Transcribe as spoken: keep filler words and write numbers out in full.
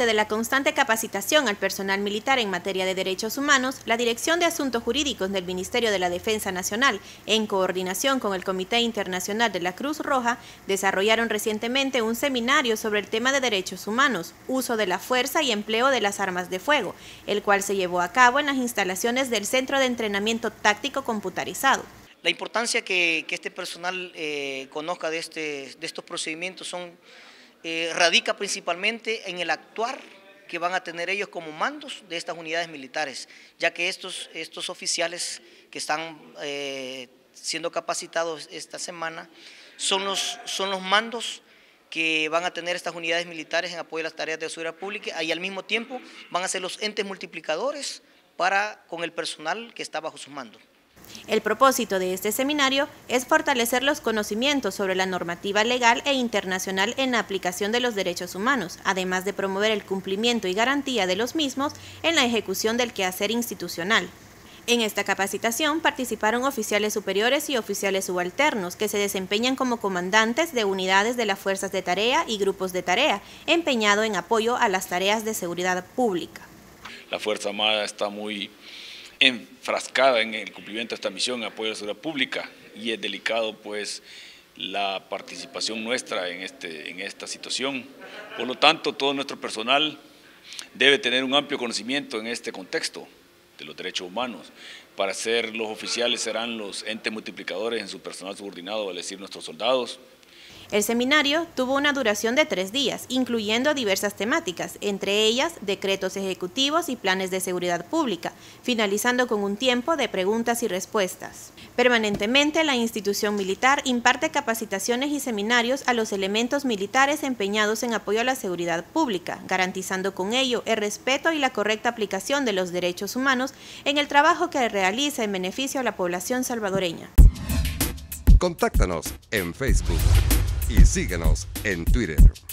parte de la constante capacitación al personal militar en materia de derechos humanos, la Dirección de Asuntos Jurídicos del Ministerio de la Defensa Nacional, en coordinación con el Comité Internacional de la Cruz Roja, desarrollaron recientemente un seminario sobre el tema de derechos humanos, uso de la fuerza y empleo de las armas de fuego, el cual se llevó a cabo en las instalaciones del Centro de Entrenamiento Táctico Computarizado. La importancia que, que este personal eh, conozca de, este, de estos procedimientos son, eh, radica principalmente en el actuar que van a tener ellos como mandos de estas unidades militares, ya que estos, estos oficiales que están eh, siendo capacitados esta semana son los, son los mandos que van a tener estas unidades militares en apoyo a las tareas de seguridad pública y al mismo tiempo van a ser los entes multiplicadores para, con el personal que está bajo sus mandos. El propósito de este seminario es fortalecer los conocimientos sobre la normativa legal e internacional en la aplicación de los derechos humanos, además de promover el cumplimiento y garantía de los mismos en la ejecución del quehacer institucional. En esta capacitación participaron oficiales superiores y oficiales subalternos que se desempeñan como comandantes de unidades de las fuerzas de tarea y grupos de tarea, empeñado en apoyo a las tareas de seguridad pública. La Fuerza Armada está muy enfrascada en el cumplimiento de esta misión en apoyo a la seguridad pública y es delicado pues la participación nuestra en, este, en esta situación. Por lo tanto, todo nuestro personal debe tener un amplio conocimiento en este contexto de los derechos humanos. Para ser los oficiales serán los entes multiplicadores en su personal subordinado, es decir, nuestros soldados. El seminario tuvo una duración de tres días, incluyendo diversas temáticas, entre ellas decretos ejecutivos y planes de seguridad pública, finalizando con un tiempo de preguntas y respuestas. Permanentemente, la institución militar imparte capacitaciones y seminarios a los elementos militares empeñados en apoyo a la seguridad pública, garantizando con ello el respeto y la correcta aplicación de los derechos humanos en el trabajo que realiza en beneficio a la población salvadoreña. Contáctanos en Facebook y síguenos en Twitter.